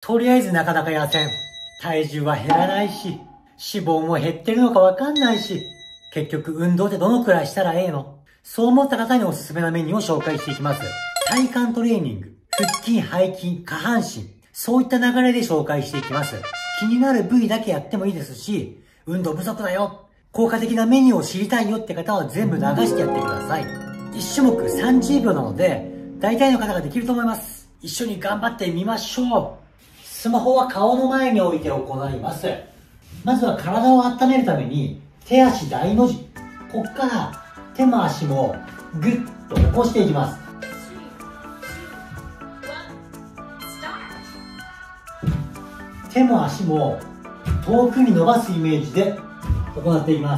とりあえずなかなか痩せん。体重は減らないし、脂肪も減ってるのかわかんないし、結局運動ってどのくらいしたらええの？そう思った方におすすめなメニューを紹介していきます。体幹トレーニング、腹筋、背筋、下半身、そういった流れで紹介していきます。気になる部位だけやってもいいですし、運動不足だよ、効果的なメニューを知りたいよって方は全部流してやってください。1種目30秒なので、大体の方ができると思います。一緒に頑張ってみましょう。スマホは顔の前に置いて行います。まずは体を温めるために、手足大の字。こっから手も足もグッと起こしていきます。手も足も遠くに伸ばすイメージで行っていきます。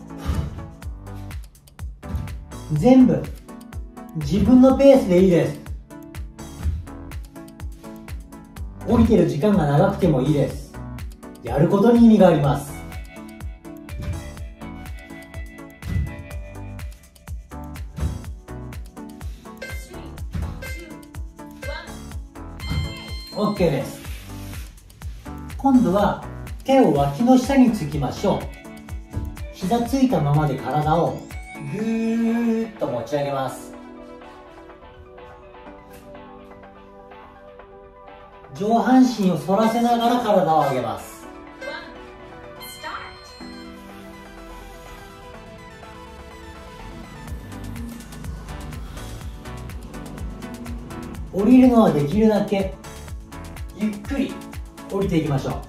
全部自分のペースでいいです。降りてる時間が長くてもいいです。やることに意味があります。OK です。今度は手を脇の下につきましょう。膝ついたままで体をぐーっと持ち上げます。上半身を反らせながら体を上げます。降りるのはできるだけゆっくり降りていきましょう。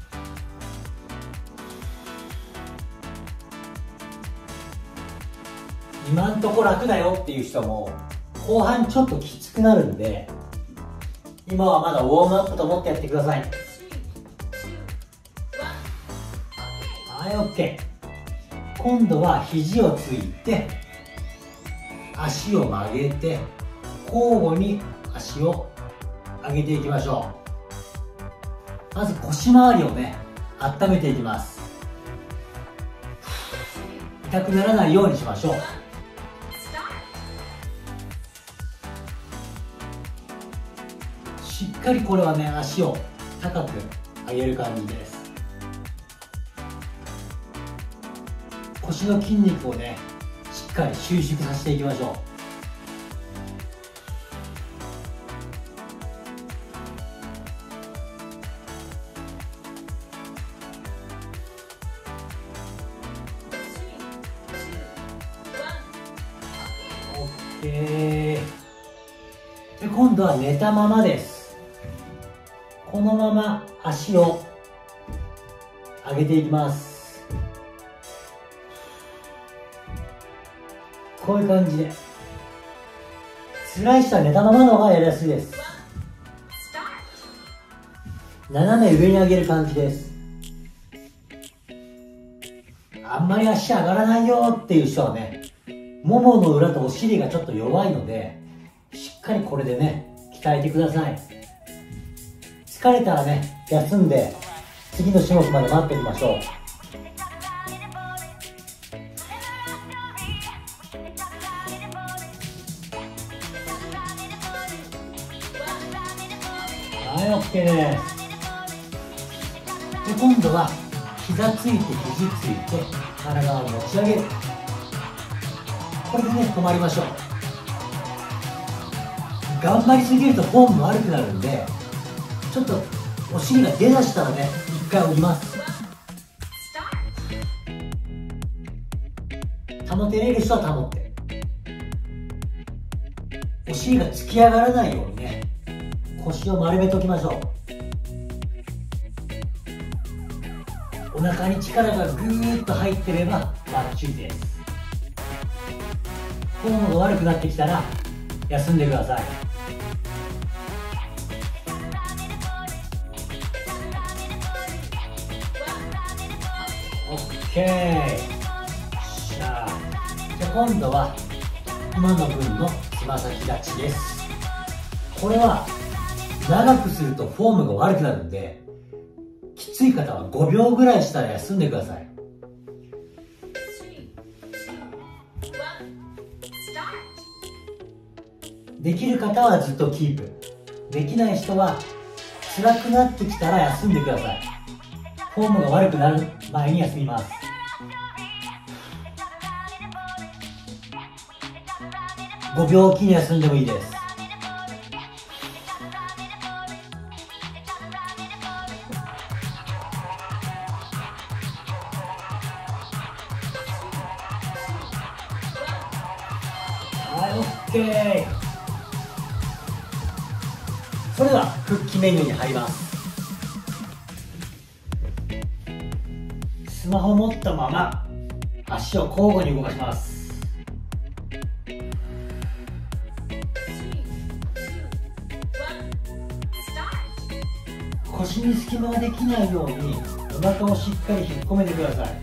今んとこ楽だよっていう人も後半ちょっときつくなるんで、今はまだウォームアップと思ってやってください。はい、 OK。 今度は肘をついて足を曲げて交互に足を上げていきましょう。まず腰回りをね温めていきます。痛くならないようにしましょう。しっかりこれはね足を高く上げる感じです。腰の筋肉をねしっかり収縮させていきましょう。 OK で、今度は寝たままです。このまま足を上げていきます。こういう感じでスライスは寝たままの方がやりやすいです。斜め上に上げる感じです。あんまり足上がらないよっていう人はね、ももの裏とお尻がちょっと弱いので、しっかりこれでね鍛えてください。疲れたらね休んで次の種目まで待ってみましょう。はい、 OK です。で、今度は膝ついて肘ついて体を持ち上げる。これでね止まりましょう。頑張りすぎるとフォーム悪くなるんで、ちょっとお尻が出だしたらね一回降ります。保てれる人は保って、お尻が突き上がらないようにね腰を丸めておきましょう。お腹に力がぐーっと入ってればバッチリです。フォームが悪くなってきたら休んでください。OK。 じゃあ今度は今の分のつま先立ちです。これは長くするとフォームが悪くなるんで、きつい方は5秒ぐらいしたら休んでください。できる方はずっとキープ、できない人は辛くなってきたら休んでください。フォームが悪くなる前に休みます。5秒おきに休んでもいいです。はい、OK。それでは復帰メニューに入ります。スマホを持ったまま足を交互に動かします。腰に隙間ができないようにお腹をしっかり引っ込めてください。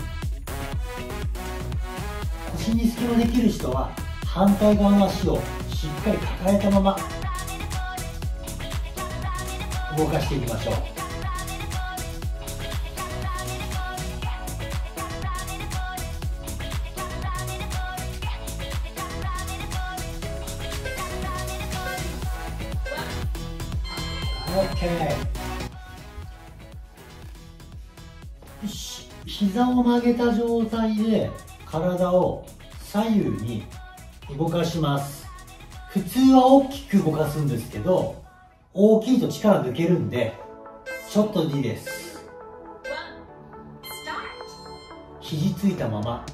腰に隙間できる人は反対側の足をしっかり抱えたまま動かしていきましょう。OK。よし、膝を曲げた状態で体を左右に動かします。普通は大きく動かすんですけど、大きいと力抜けるんでちょっとでいいです。肘ついたまま、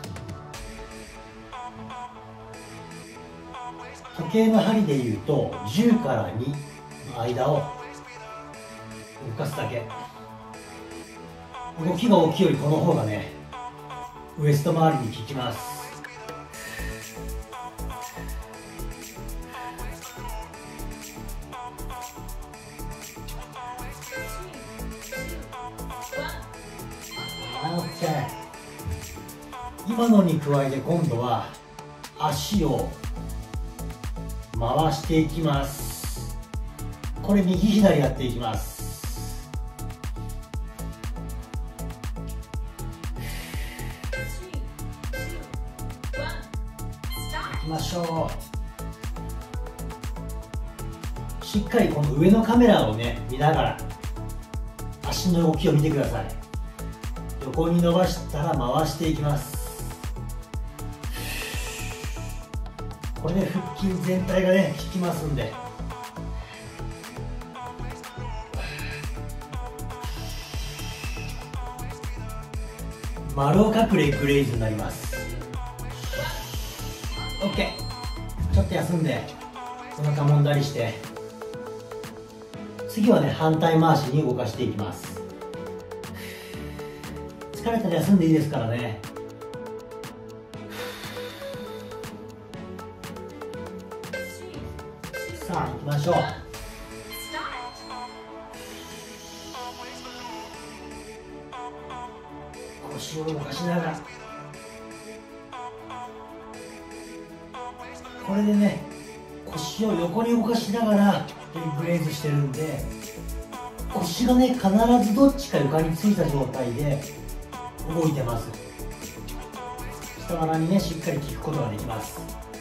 時計の針でいうと10から2の間を動かすだけ。動きが大きいよりこの方がね、ウエスト周りに効きます。OK。今のに加えて今度は足を回していきます。これ右左やっていきます。いきましょう。しっかりこの上のカメラをね見ながら足の動きを見てください。横に伸ばしたら回していきます。これで腹筋全体がね効きますんで。丸をかくレッグレイズになります。 OK。 ちょっと休んでお腹もんだりして、次はね反対回しに動かしていきます。疲れたら休んでいいですからね。さあ行きましょう。腰を動かしながら、これでね腰を横に動かしながらレッグレイズしてるんで、腰がね必ずどっちか床についた状態で動いてます。下腹にねしっかり効くことができます。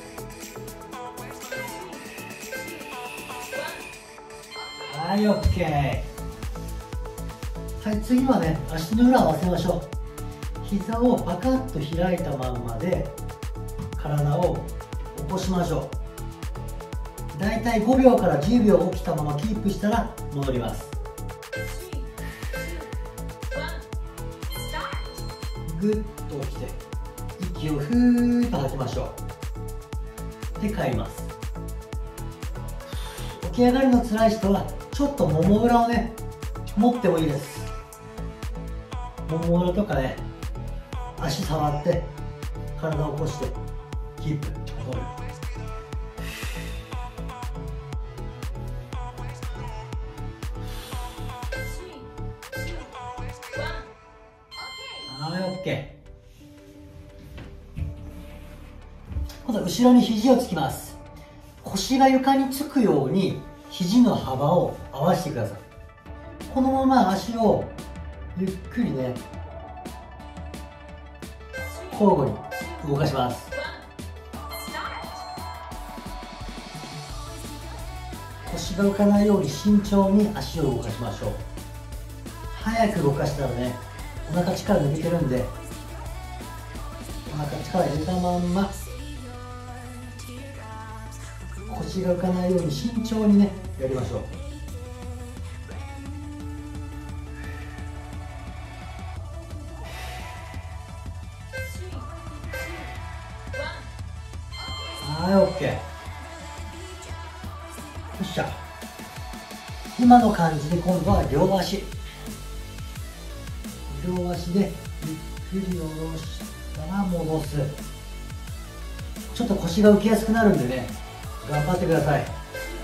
はい、 OK。 はい、次はね足の裏を合わせましょう。膝をパカッと開いたまんまで体を起こしましょう。だいたい5秒から10秒起きたままキープしたら戻ります。ぐっと起きて息をふーっと吐きましょう。で帰ります。起き上がりの辛い人はちょっともも裏をね持ってもいいです。もも裏とかね足触って体を起こしてキープ戻る。はい、 OK。 今度は後ろに肘をつきます。腰が床につくように肘の幅を合わせてください。このまま足をゆっくりね交互に動かします。腰腰が浮かないように慎重に足を動かしましょう。早く動かしたらね、お腹力抜けてるんで、お腹力入れたまんま腰が浮かないように慎重にねやりましょう。はい、 OK。 よっしゃ。今の感じで今度は両足でゆっくり下ろしたら戻す。ちょっと腰が浮きやすくなるんでね、頑張ってください。し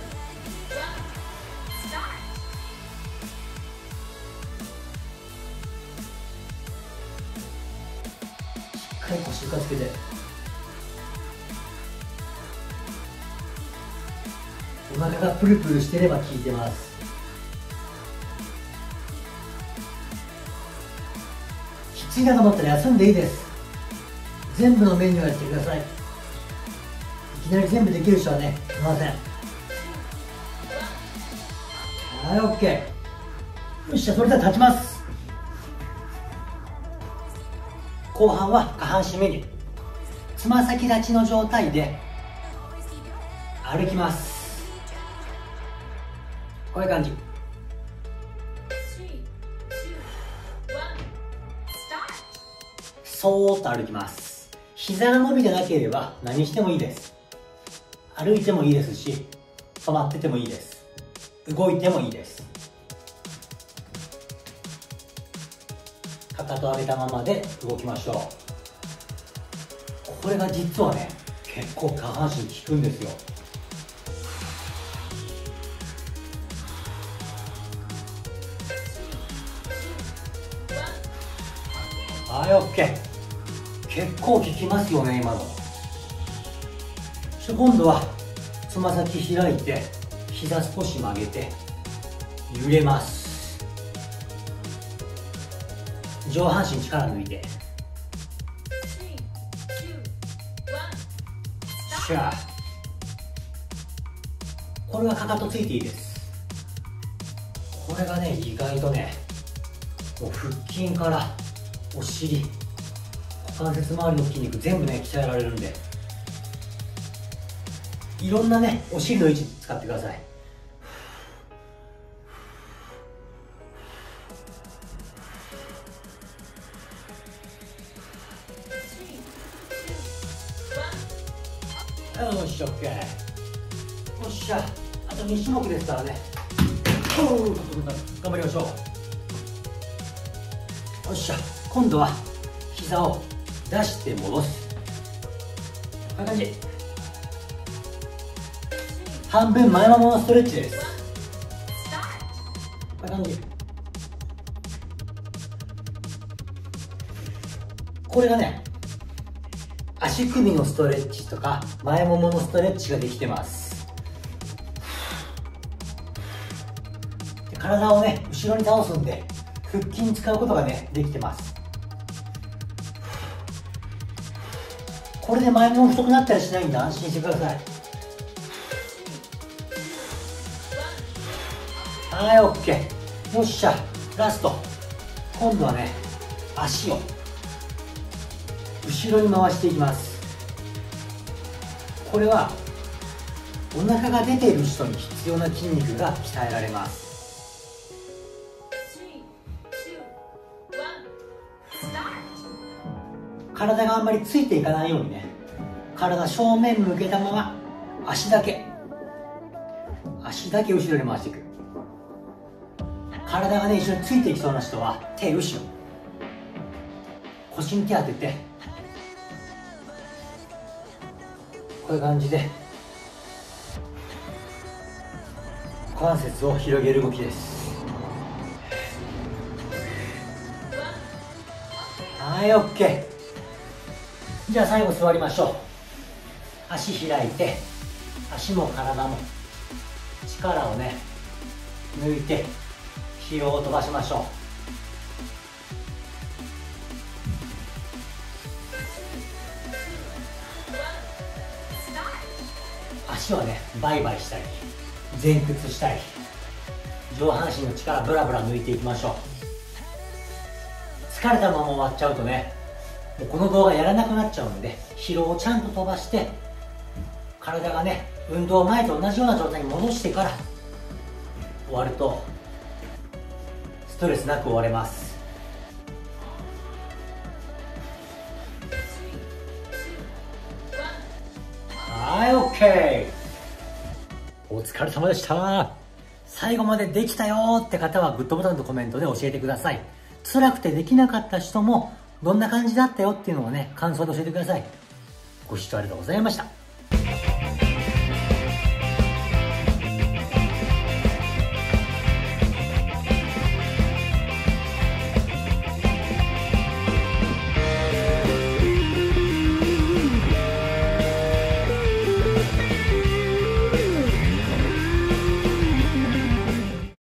っかり腰浮かつけて、お腹がプルプルしてれば効いてます。きついなと思ったら休んでいいです。全部のメニューをやってください。いきなり全部できる人はねいません。はい、 OK。 よっしゃ、それでは立ちます。後半は下半身メニュー。つま先立ちの状態で歩きます。こういう感じ。そーっと歩きます。膝が伸びてなければ何してもいいです。歩いてもいいですし、止まっててもいいです。動いてもいいです。かかと上げたままで動きましょう。これが実はね結構下半身効くんですよ。はい、 OK。 結構効きますよね今の。今度はつま先開いて膝少し曲げて揺れます。上半身力抜いて、シャー。これはかかとついていいです。これがね意外とね、もう腹筋からお尻、股関節周りの筋肉全部ね鍛えられるんで、いろんなねお尻の位置使ってください。よし、 OK。 よっしゃ、あと2種目ですからね、頑張りましょう。よっしゃ、今度は膝を出して戻す。こんな感じ。半分前もものストレッチです。こんな感じ。これがね足首のストレッチとか前もものストレッチができてます。体をね後ろに倒すんで腹筋使うことがねできてます。これで前もも太くなったりしないんで安心してください。はい、 OK。 よっしゃ、ラスト。今度はね足を後ろに回していきます。これはお腹が出ている人に必要な筋肉が鍛えられます。体があんまりついていかないようにね、体正面向けたまま足だけ後ろに回していく。体がね一緒についていきそうな人は手後ろ、腰に手当てて、こういう感じで股関節を広げる動きです。はい、 OK。 じゃあ最後座りましょう。足開いて、足も体も力をね抜いて疲労を飛ばしましょう。足はねバイバイしたり前屈したり、上半身の力ブラブラ抜いていきましょう。疲れたまま終わっちゃうとね、もうこの動画やらなくなっちゃうんで、疲労をちゃんと飛ばして、体がね、運動前と同じような状態に戻してから終わるとストレスなく終われます。はい、 OK。 お疲れ様でした。最後までできたよって方はグッドボタンとコメントで教えてください。辛くてできなかった人もどんな感じだったよっていうのをね、感想で教えてください。ご視聴ありがとうございました。